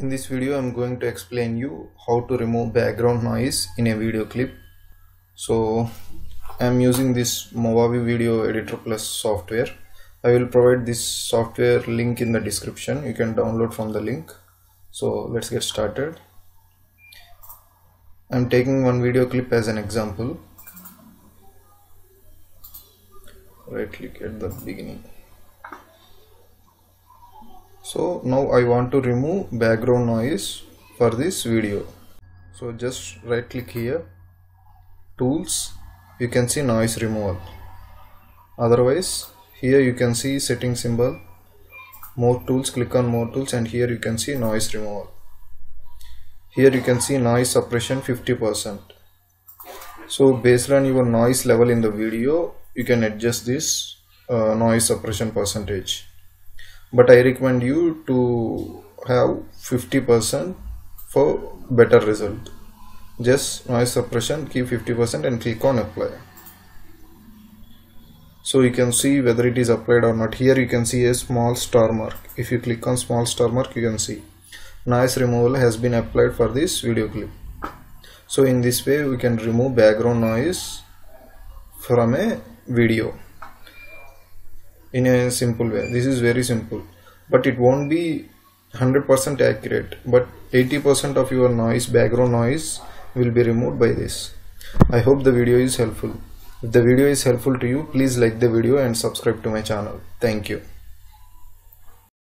In this video I'm going to explain you how to remove background noise in a video clip. So I'm using this Movavi Video Editor Plus software. I will provide this software link in the description. You can download from the link. So let's get started. I'm taking one video clip as an example. Right click at the beginning. So now I want to remove background noise for this video. So just right click here, tools, you can see noise removal. Otherwise here you can see setting symbol, more tools, click on more tools, and here you can see noise removal. Here you can see noise suppression 50%. So based on your noise level in the video, you can adjust this noise suppression percentage. But I recommend you to have 50% for better result. Just noise suppression, keep 50% and click on apply. So you can see whether it is applied or not. Here you can see a small star mark. If you click on small star mark, you can see noise removal has been applied for this video clip. So in this way we can remove background noise from a video in a simple way. This is very simple, but it won't be 100% accurate, but 80% of your noise, background noise, will be removed by this. I hope the video is helpful. If the video is helpful to you, please like the video and subscribe to my channel. Thank you.